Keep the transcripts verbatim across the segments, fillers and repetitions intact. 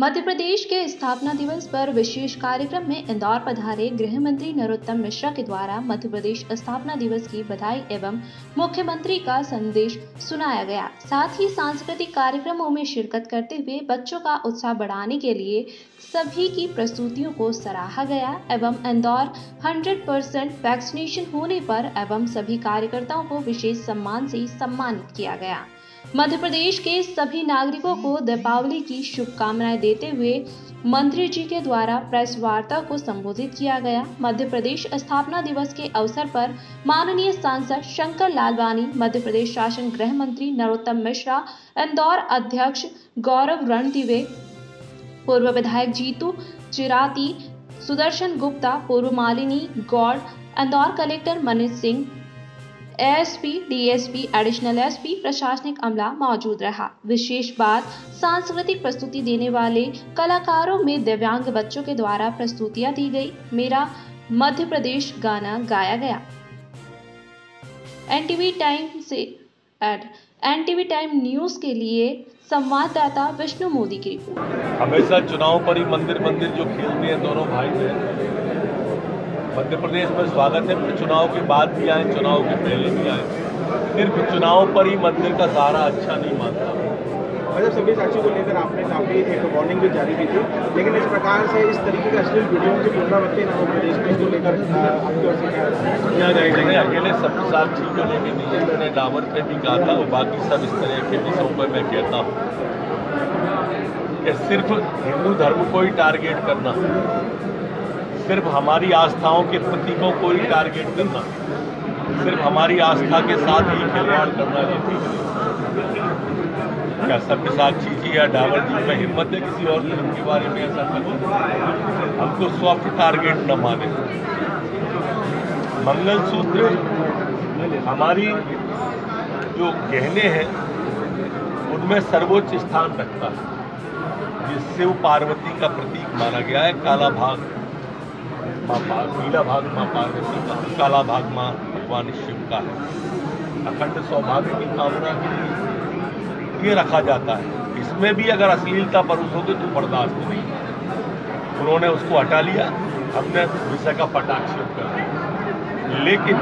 मध्य प्रदेश के स्थापना दिवस पर विशेष कार्यक्रम में इंदौर पधारे गृह मंत्री नरोत्तम मिश्रा के द्वारा मध्य प्रदेश स्थापना दिवस की बधाई एवं मुख्यमंत्री का संदेश सुनाया गया। साथ ही सांस्कृतिक कार्यक्रमों में शिरकत करते हुए बच्चों का उत्साह बढ़ाने के लिए सभी की प्रस्तुतियों को सराहा गया एवं इंदौर हंड्रेड परसेंट वैक्सीनेशन होने पर एवं सभी कार्यकर्ताओं को विशेष सम्मान से सम्मानित किया गया। मध्य प्रदेश के सभी नागरिकों को दीपावली की शुभकामनाएं देते हुए मंत्री जी के द्वारा प्रेस वार्ता को संबोधित किया गया। मध्य प्रदेश स्थापना दिवस के अवसर पर माननीय सांसद शंकर लालवानी, मध्य प्रदेश शासन गृह मंत्री नरोत्तम मिश्रा, इंदौर अध्यक्ष गौरव रणदिवे, पूर्व विधायक जीतू चिराती, सुदर्शन गुप्ता, पूर्व Malini Gaur, Indore collector Manish Singh, ASP, DSP, additional SP, प्रशासनिक अमला मौजूद रहा। विशेष बात, सांस्कृतिक प्रस्तुति देने वाले कलाकारों में दिव्यांग बच्चों के द्वारा प्रस्तुतियां दी गई। मेरा मध्य प्रदेश गाना गाया गया। एनटीवी टाइम से एड एनटीवी टाइम न्यूज के लिए संवाददाता विष्णु मोदी की रिपोर्ट। हमेशा चुनाव पर ही मंदिर मंदिर जो खेलते हैं दोनों भाई बहन, मध्य प्रदेश में स्वागत है। फिर चुनाव के बाद भी आए, चुनाव के पहले भी आए। सिर्फ चुनाव पर ही मंदिर का सहारा अच्छा नहीं मानता। मतलब सभी साक्षी को लेकर आपने काफी एक वार्निंग भी जारी की थी, लेकिन इस प्रकार से इस तरीके का अश्लील वीडियो की पुनरावृत्ति न हो प्रदेश में, इसको लेकर आपकी ओर से क्या जाएगा? अकेले सब साक्षी को लेकर नहीं है, मैंने डाबर पे भी कहा था और बाकी सब इस तरह के विषयों पर मैं कहता हूँ कि सिर्फ हिंदू धर्म को ही टारगेट करना, सिर्फ हमारी आस्थाओं के प्रतीकों को ही टारगेट करना, सिर्फ हमारी आस्था के साथ ही खिलवाड़ करना ये क्या सभ्य साक्षी जी या डाबर जी में हिम्मत है किसी और फिल्म के बारे में ऐसा करना? हमको सॉफ्ट टारगेट न माने। मंगलसूत्र हमारी जो गहने हैं उनमें सर्वोच्च स्थान रखता है, जिससे वो पार्वती का प्रतीक माना गया है। काला भाग पीला भाग माँ पार्वती का, काला भाग माँ भगवान शिव का है। अखंड सौभाग्य की कामना के लिए ये रखा जाता है। इसमें भी अगर अश्लीलता परोसोगे तो बर्दाश्त नहीं। उन्होंने उसको हटा लिया, अपने विषय का पटाक्षेप कर दिया। लेकिन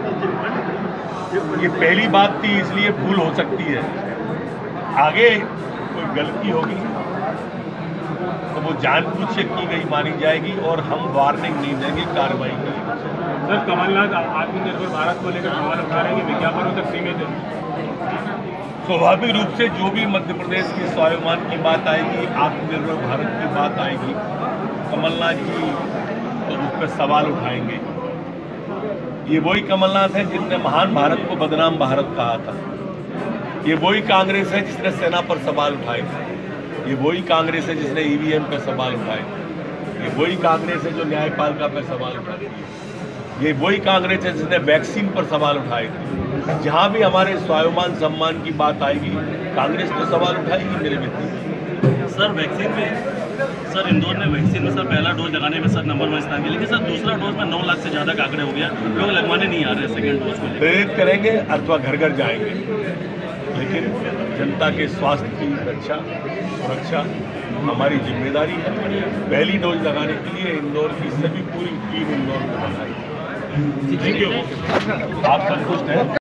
ये पहली बात थी, इसलिए भूल हो सकती है। आगे कोई गलती होगी तो वो जानबूझ से की गई मानी जाएगी और हम वार्निंग नहीं देंगे, कार्रवाई करेंगे। सर, कमलनाथ आत्मनिर्भर भारत को लेकर सवाल उठा रहे हैं, विज्ञापनों तक सीमित है। स्वाभाविक रूप से जो भी मध्य प्रदेश की स्वाभिमान की बात आएगी, आत्मनिर्भर भारत की बात आएगी, कमलनाथ जी तो उस पर सवाल उठाएंगे। ये वही कमलनाथ है जिसने महान भारत को बदनाम भारत कहा था। ये वही कांग्रेस है जिसने सेना पर सवाल उठाए थे। ये वही कांग्रेस है जिसने ईवीएम पर सवाल उठाए। ये वही कांग्रेस है जो न्यायपालिका पर सवाल उठाई। ये वही कांग्रेस है जिसने वैक्सीन पर सवाल उठाए थे। जहां भी हमारे स्वाभिमान सम्मान की बात आएगी, कांग्रेस तो सवाल उठाएगी मेरे मित्र। सर, वैक्सीन में सर इंदौर ने वैक्सीन में सर पहला डोज लगाने में सर नंबर वन स्थान किया, लेकिन सर दूसरा डोज में नौ लाख से ज़्यादा का आंकड़े हो गया, लोग लगवाने नहीं आ रहे सेकेंड डोज को। प्रेरित करेंगे अथवा घर घर जाएंगे, लेकिन जनता के स्वास्थ्य की रक्षा सुरक्षा हमारी जिम्मेदारी है। पहली डोज लगाने के लिए इंदौर की सभी पूरी टीम इंदौर को बधाई। आप संतुष्ट हैं?